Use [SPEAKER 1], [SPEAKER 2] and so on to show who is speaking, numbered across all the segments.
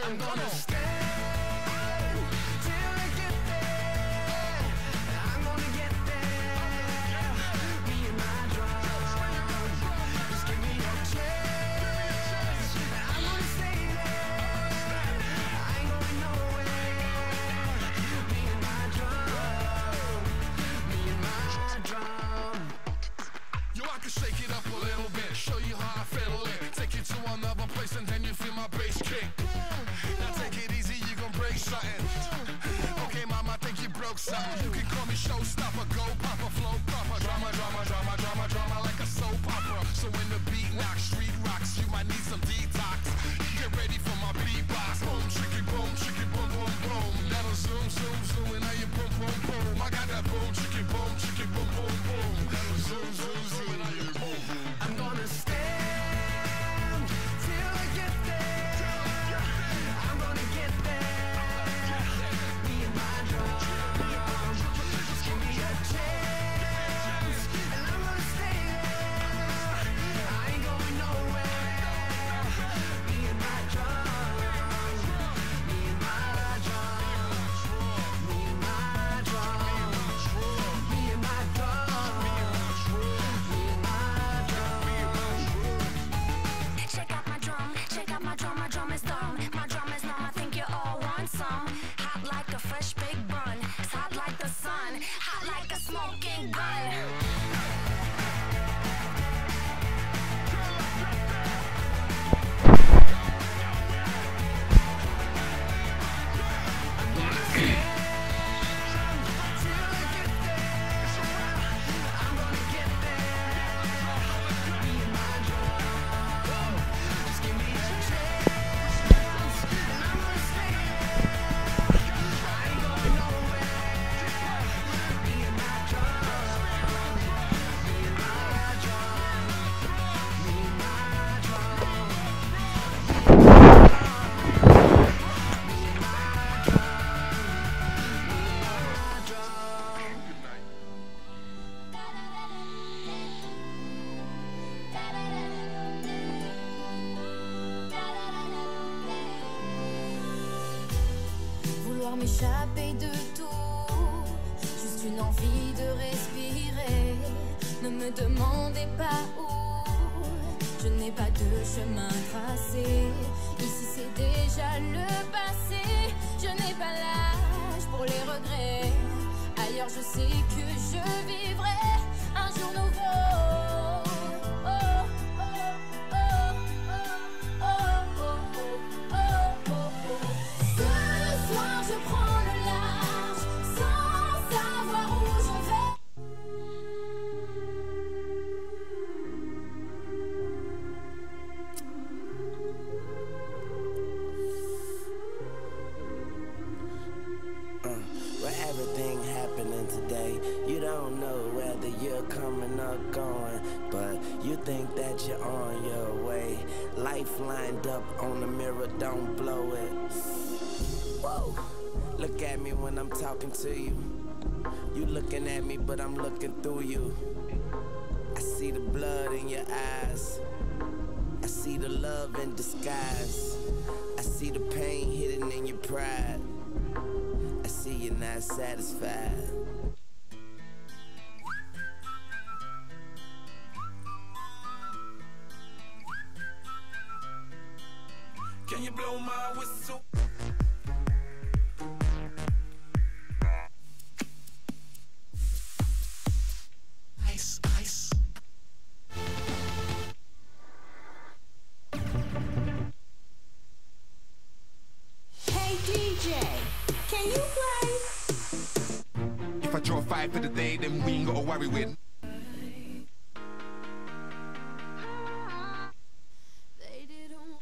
[SPEAKER 1] I'm gonna stand till I get there. I'm gonna get there. Me and my drum. Just give me a chance. I'm gonna stay there. I ain't going nowhere. Me and my drum. Me and my drum.
[SPEAKER 2] Yo, I can shake it up a little bit, show you how I fiddle it, take you to another place and then you feel my bass kick. Now take it easy, you gon' break something. Okay, mom, I think you broke something. You can call me showstopper, go papa, flow proper. Drama, drama, drama, drama, drama like a soap opera. So when the beat knocks, street rocks, you might need some detox. Get ready for my beatbox. Boom, chicky, boom, boom, boom. That'll zoom, zoom, zoom, and now you boom, boom, boom. I got that boom, chicky, boom, boom, boom. That'll zoom, zoom, zoom, and now you boom, boom.
[SPEAKER 1] I'm gonna stand till I get there. I'm gonna get there. Me and my drum. Just give me a chance, and I'm gonna stay there. I ain't going nowhere. Me and my drum. Me and my drum. Me and my drum. Me and my drum. Me and my drum. Check out my drum is dumb. My drum is numb, I think you all want some. Hot like a fresh baked bun, it's hot like the sun, hot like a smoking gun.
[SPEAKER 3] Vouloir m'échapper de tout, juste une envie de respirer. Ne me demandez pas où, je n'ai pas de chemin tracé. Ici c'est déjà le passé, je n'ai pas l'âge pour les regrets. Ailleurs je sais que je vivrai un jour nouveau. Oh, oh, oh, oh, oh, oh, oh, oh, oh. Ce soir je prends le large sans savoir où je vais.
[SPEAKER 4] With everything happening today, you don't know whether you're coming or going, but you think that you're on your way. Life lined up on the mirror, don't blow it. Whoa, look at me when I'm talking to you. You looking at me, but I'm looking through you. I see the blood in your eyes. I see the love in disguise. I see the pain hidden in your pride. I see you're not satisfied.
[SPEAKER 2] Can you blow my whistle? Ice, ice.
[SPEAKER 3] Hey DJ, can you play?
[SPEAKER 2] If I draw 5 for the day, then we ain't gotta worry with.
[SPEAKER 3] They didn't.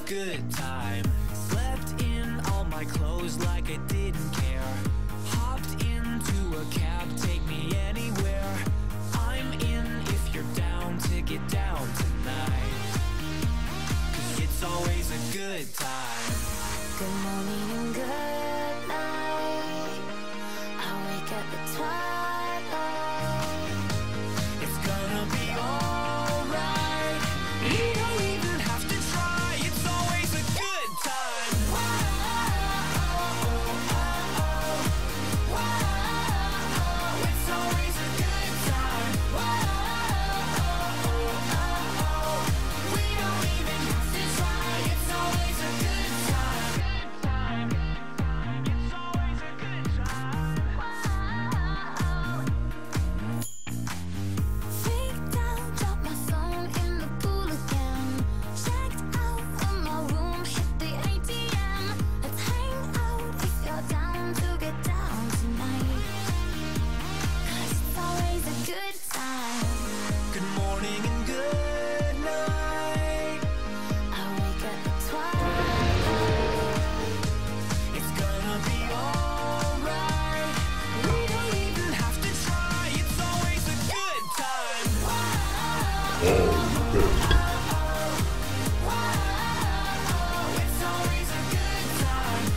[SPEAKER 5] good time. Slept in all my clothes like I didn't care. Hopped into a cab, take me anywhere. I'm in if you're down to get down tonight. 'Cause it's always a good time.
[SPEAKER 3] Good morning and good night. I wake at the twilight.
[SPEAKER 5] It's gonna be alright. You don't even have to try. It's always a good time. It's always a good time. We don't even have to try. It's always a good time. It's always a good time.
[SPEAKER 3] Freaked out, dropped my phone in the pool again. Checked out of my room, hit the ATM. Let's hang out if you're down to get down tonight. 'Cause it's always a good time.
[SPEAKER 5] Good morning and good night.
[SPEAKER 3] I wake at the twilight.
[SPEAKER 5] It's gonna be alright. We don't even have to try. It's always a good time. It's always a good time.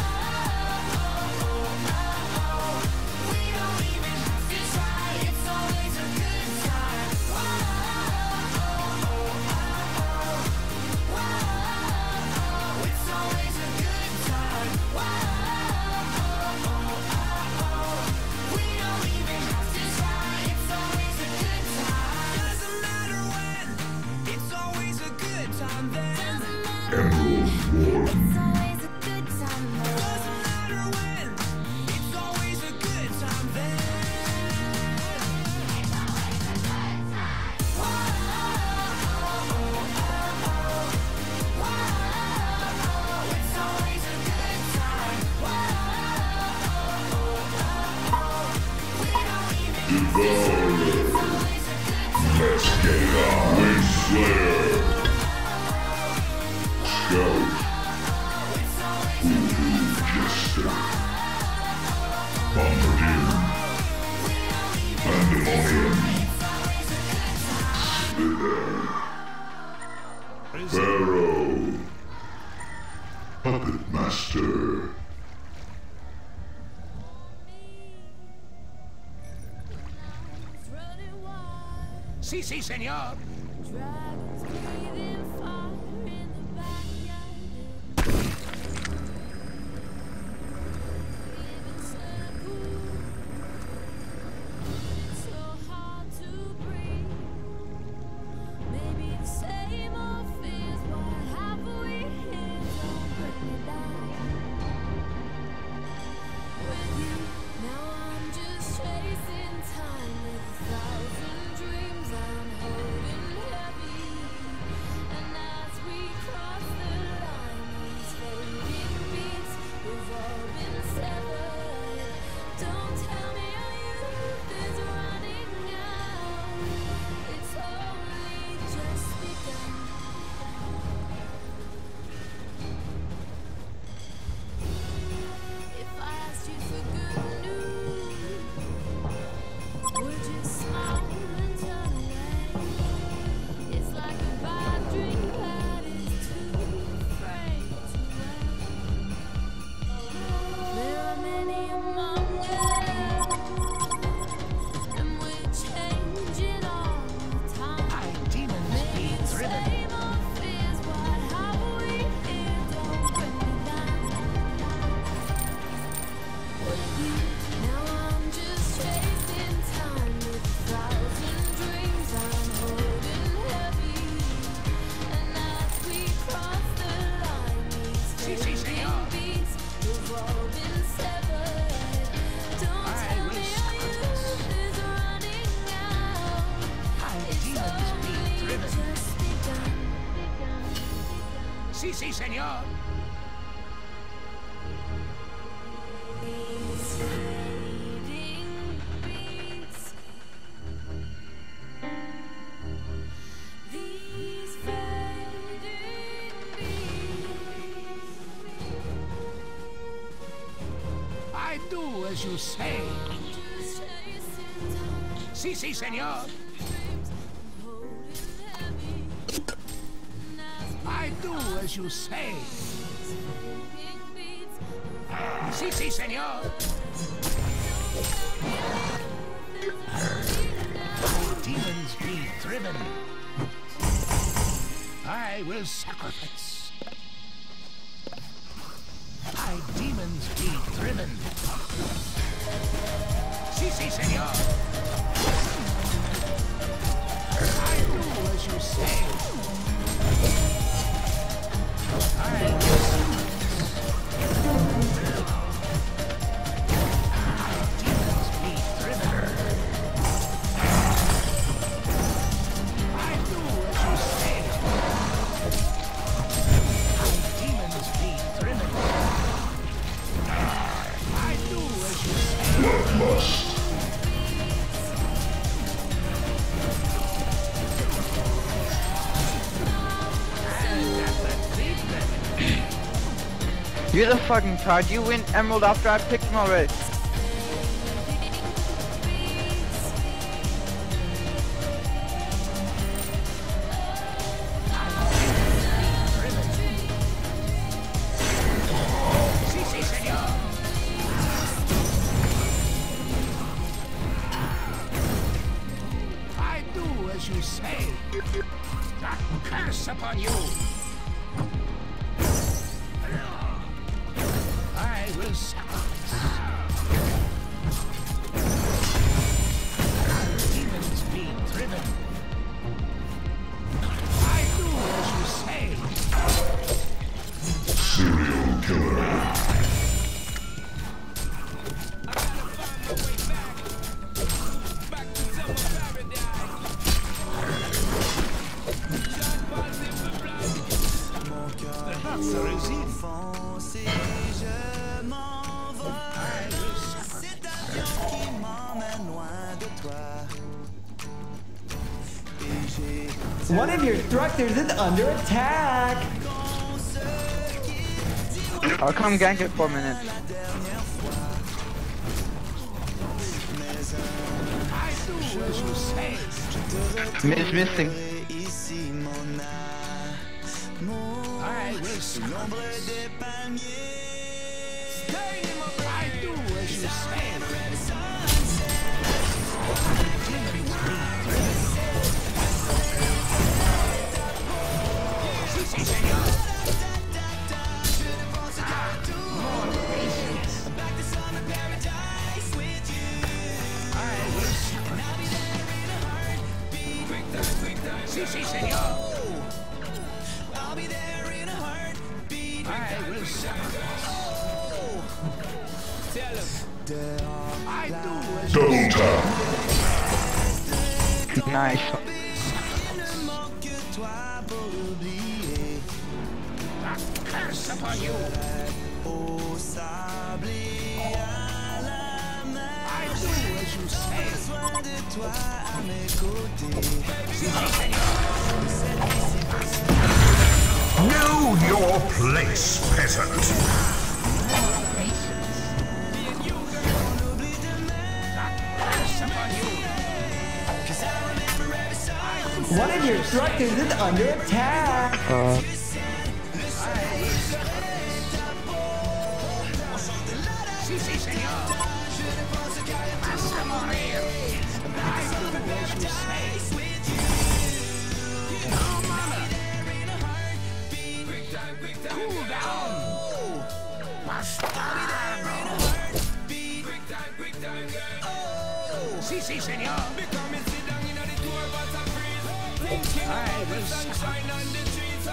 [SPEAKER 5] We don't even have to try. It's always a good time. It's always a good time. We don't even have to try. It's always a good time. Doesn't matter when. It's always a good time then.
[SPEAKER 3] Doesn't matter when, it's always a good time though.
[SPEAKER 5] Doesn't matter when. It's always a good time then. It's always a good time. We don't even have to try. It's always a good time.
[SPEAKER 6] Let's get it on. Wing Slayer. Scout. Voodoo Jester. Bombardier. Pandemonium. Slither. Pharaoh. Puppet Master.
[SPEAKER 7] Sí, sí, señor.
[SPEAKER 3] Dragons breathing fire in the backyard. Living circle. It's so hard to breathe. Maybe the same old fears. What have we here? Don't bring me down. With you, now I'm just chasing time with 1,000 dreams I'm holding heavy. And as we cross the line, these fading beats, we've all been severed. Don't tell me our youth is running out. It's only just begun. If I asked you for good news, would you smile and turn away? It's like a bad dream that is too afraid to wake. There are many among them, and we're changing all the time.
[SPEAKER 7] Demons
[SPEAKER 3] Maybe
[SPEAKER 7] being
[SPEAKER 3] the
[SPEAKER 7] driven.
[SPEAKER 3] same old fears. What have we here? Don't bring me down. With you, now I'm just chasing time with 1,000 dreams I'm holding heavy. And as we cross the line, these
[SPEAKER 7] Sí, sí,
[SPEAKER 3] fading
[SPEAKER 7] señor.
[SPEAKER 3] beats, we've all been severed. Don't
[SPEAKER 7] I
[SPEAKER 3] tell
[SPEAKER 7] will
[SPEAKER 3] me our
[SPEAKER 7] sacrifice.
[SPEAKER 3] youth is running out. It's
[SPEAKER 7] Demons being
[SPEAKER 3] only
[SPEAKER 7] driven.
[SPEAKER 3] just begun.
[SPEAKER 7] Sí, sí, señor.
[SPEAKER 3] These fading beats. These fading beats.
[SPEAKER 7] I do as you say. Si, si, senor. I do as you say. Si, si, senor. Demons be driven. I will sacrifice. My demons be driven. Si, si, senor. I do as you say. I will
[SPEAKER 8] You're the fucking card. You win Emerald after I picked him already.
[SPEAKER 7] I do as you say. That curse upon you. I will sacrifice. Demons be driven. I do as you say.
[SPEAKER 6] Serial killer.
[SPEAKER 9] One of your structures is under attack!
[SPEAKER 8] I'll come gank it for a minute.
[SPEAKER 7] I do as you say.
[SPEAKER 8] It's missing.
[SPEAKER 7] I will sacrifice. I do as you say. Demons be driven. Si, si, senor. More patience. I will sacrifice. Si, si, senor. I will sacrifice. I do as you
[SPEAKER 6] Double tap.
[SPEAKER 8] Nice.
[SPEAKER 7] that curse upon you. I do as you say. Si, si, senor.
[SPEAKER 10] Know your place, peasant.
[SPEAKER 9] One of your structures is under attack!
[SPEAKER 7] Si, si, senor. Hasta morir. I do as you say. No, mama. Cool down. Bastardo. Si, si, senor. I will sacrifice.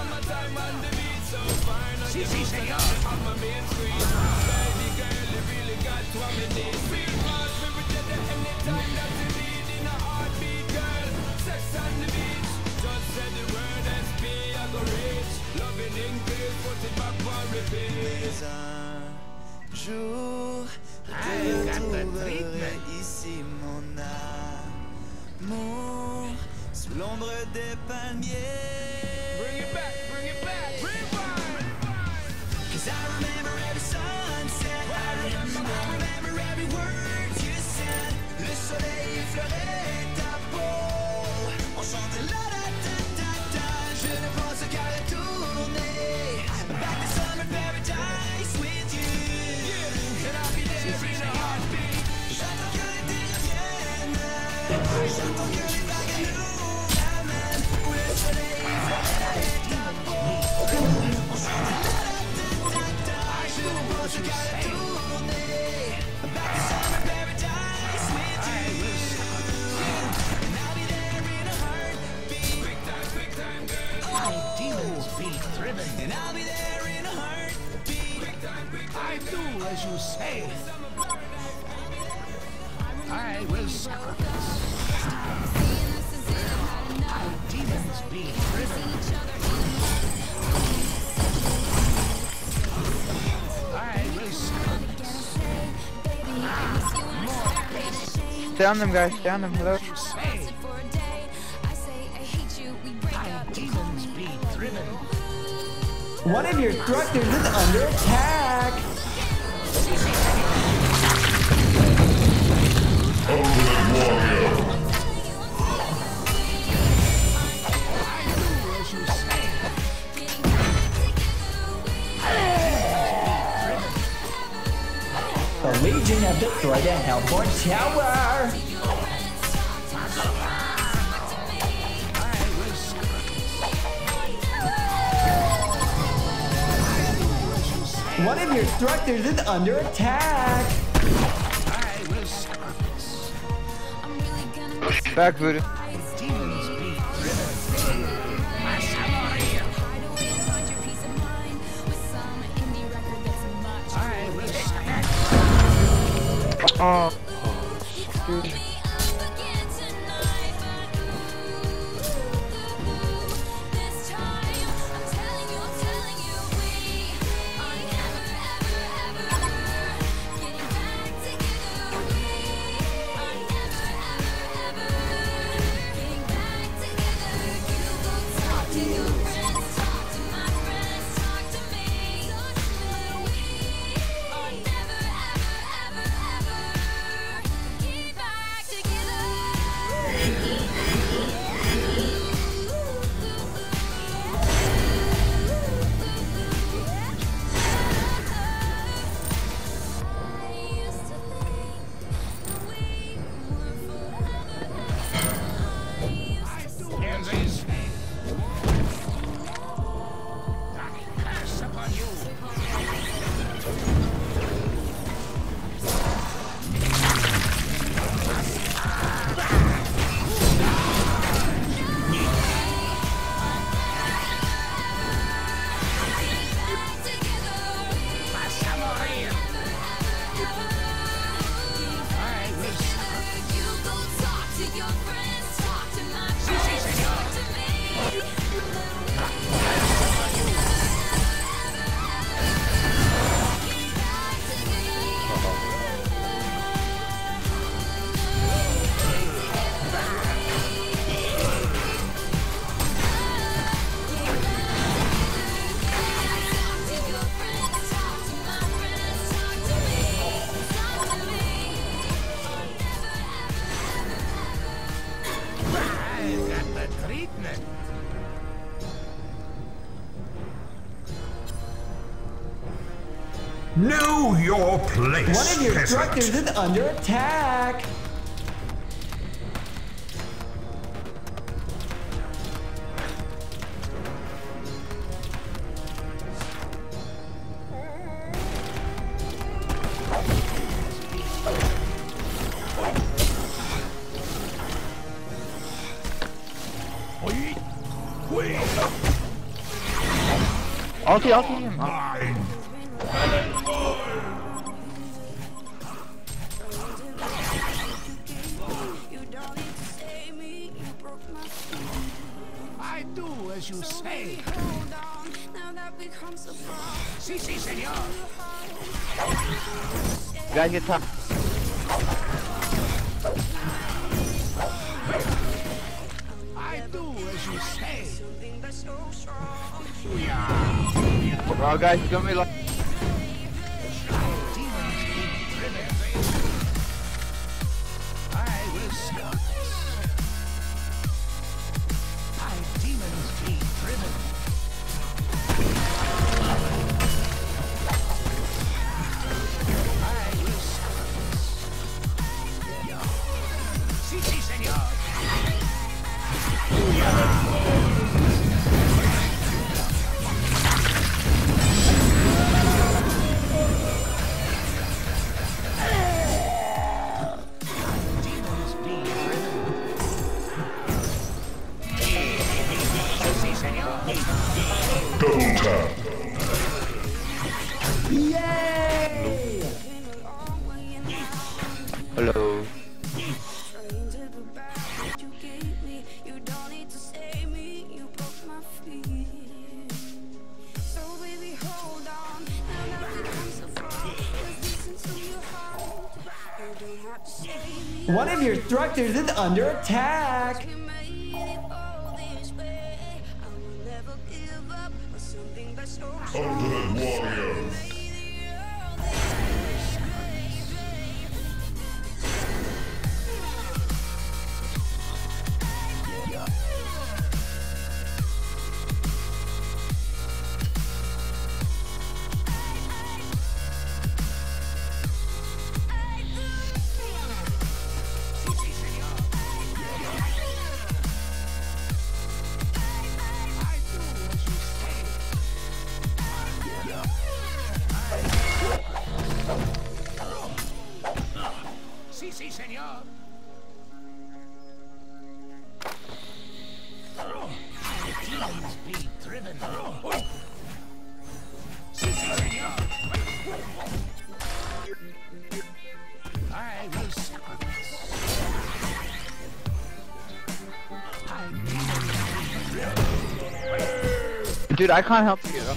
[SPEAKER 7] Si, si, senor. I got the treatment.
[SPEAKER 11] Ici mon amour sous l'ombre des palmiers. Bring it back, bring it back, rewind. 'Cause I remember every sunset. I remember
[SPEAKER 7] And I'll be there in a heartbeat. I do as you say. I will sacrifice. My demons be driven. I will sacrifice.
[SPEAKER 8] Stay on them, guys. Stay on them. Hello.
[SPEAKER 7] My demons be driven.
[SPEAKER 9] One of your structures is under attack.
[SPEAKER 6] Ultimate Warrior.
[SPEAKER 9] The Legion have destroyed the Hellborn Tower. One of your structures is under attack.
[SPEAKER 7] I will sacrifice.
[SPEAKER 8] Back, Voodoo.
[SPEAKER 7] Demons be driven. I will sacrifice.
[SPEAKER 8] Oh. Dude.
[SPEAKER 10] Know your place,
[SPEAKER 9] One of your
[SPEAKER 10] peasant.
[SPEAKER 9] structures is under attack.
[SPEAKER 8] Ulti him.
[SPEAKER 7] I do as you say. Si, si, senor.
[SPEAKER 8] Guys, get top.
[SPEAKER 7] I do as you say.
[SPEAKER 8] Bro, guys, it's gonna be like.
[SPEAKER 7] Sí, sí, señor.
[SPEAKER 8] Hello.
[SPEAKER 3] Trying to go back what you gave me. You don't need to save me. You broke my feet. So baby, hold on. Now that we've come so far, just listen to your heart. You don't have to save me.
[SPEAKER 9] One of your structures is under attack.
[SPEAKER 3] We made it all this way. I will never give up on something that's so strong.
[SPEAKER 6] Ultimate Warrior.
[SPEAKER 7] Sí, señor. Demons be driven. Sí, señor. I will sacrifice.
[SPEAKER 8] Dude, I can't help you.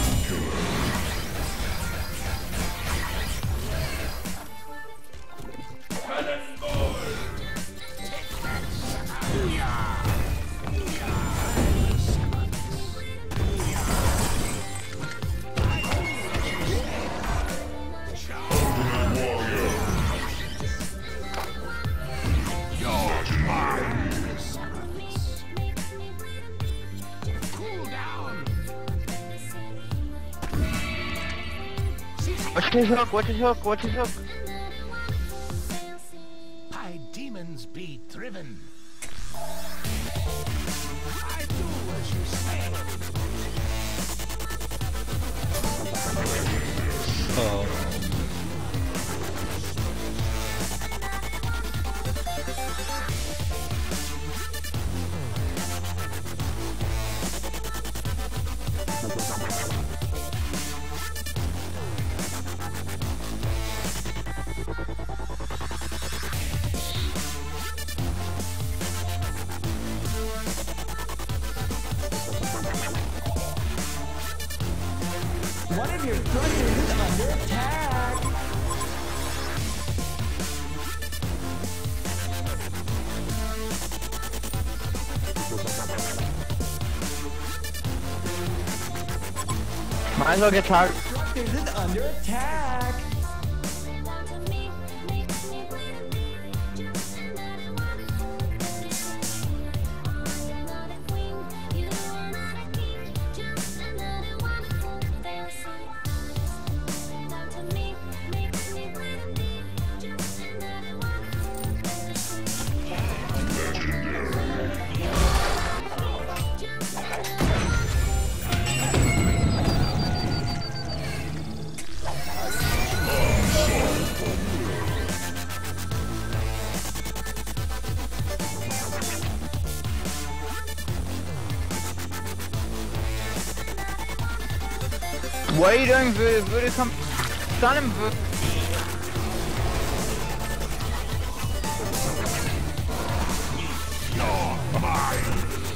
[SPEAKER 8] Watch his hook, watch his hook, watch his hook.
[SPEAKER 7] My demons be driven. I do as you say.
[SPEAKER 12] Oh.
[SPEAKER 9] One of your structures is under attack.
[SPEAKER 8] Might as well get targeted.
[SPEAKER 9] Structures is under attack.
[SPEAKER 8] What are you doing, Voodoo? Voodoo, come. Stun him, Voodoo.
[SPEAKER 6] You're mine.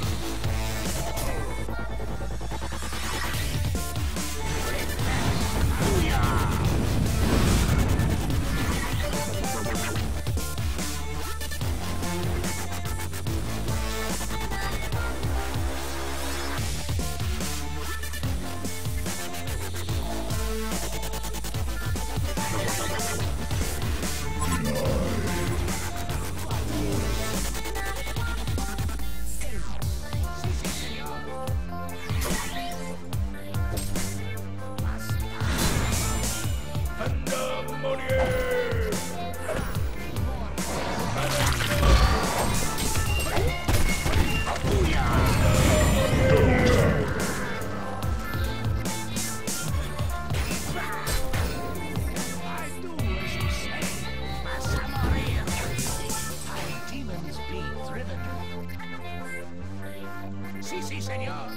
[SPEAKER 7] Sí, señor.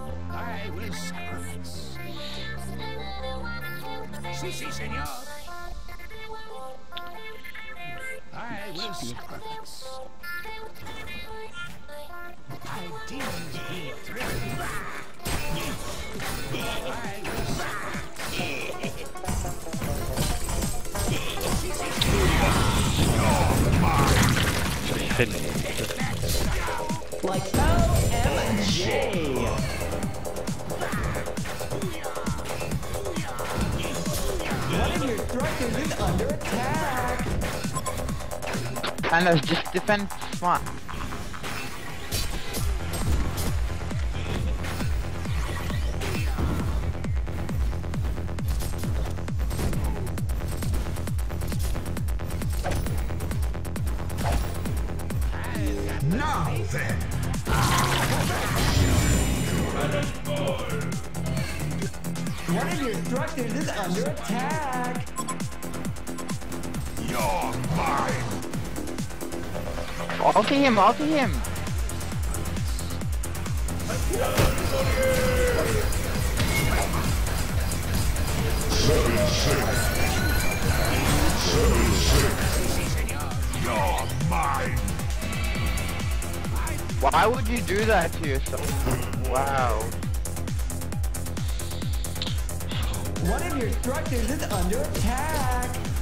[SPEAKER 7] I will sacrifice. Sí, señor. I will sacrifice. My demons be driven back. I will
[SPEAKER 9] Like OMG. One of your structures is under attack.
[SPEAKER 8] And just defend smart.
[SPEAKER 10] Now then.
[SPEAKER 9] One of your structures is under attack.
[SPEAKER 10] You're mine.
[SPEAKER 8] Ulti him, ulti him.
[SPEAKER 10] You're mine.
[SPEAKER 8] Why would you do that to yourself? Wow.
[SPEAKER 9] One of your structures is under attack.